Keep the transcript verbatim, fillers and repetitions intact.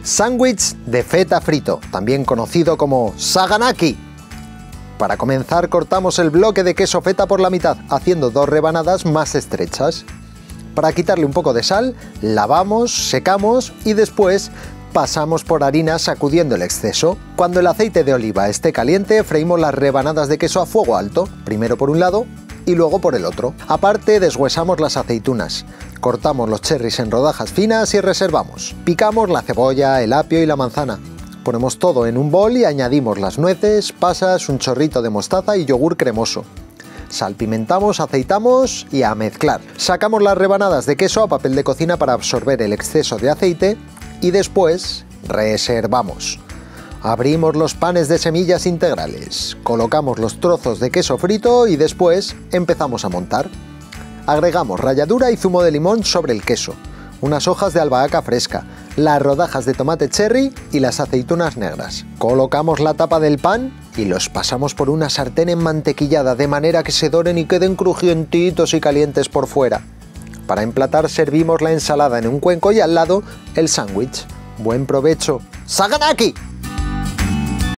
Sándwich de feta frito, también conocido como saganaki. Para comenzar, cortamos el bloque de queso feta por la mitad, haciendo dos rebanadas más estrechas. Para quitarle un poco de sal, lavamos, secamos y después pasamos por harina sacudiendo el exceso. Cuando el aceite de oliva esté caliente, freímos las rebanadas de queso a fuego alto, primero por un lado y luego por el otro. Aparte, deshuesamos las aceitunas, cortamos los cherries en rodajas finas y reservamos. Picamos la cebolla, el apio y la manzana. Ponemos todo en un bol y añadimos las nueces, pasas, un chorrito de mostaza y yogur cremoso. Salpimentamos, aceitamos y a mezclar. Sacamos las rebanadas de queso a papel de cocina para absorber el exceso de aceite y después reservamos. Abrimos los panes de semillas integrales, colocamos los trozos de queso frito y después empezamos a montar. Agregamos ralladura y zumo de limón sobre el queso, unas hojas de albahaca fresca, las rodajas de tomate cherry y las aceitunas negras. Colocamos la tapa del pan y los pasamos por una sartén enmantequillada de manera que se doren y queden crujientitos y calientes por fuera. Para emplatar servimos la ensalada en un cuenco y al lado el sándwich. ¡Buen provecho! ¡Saganaki!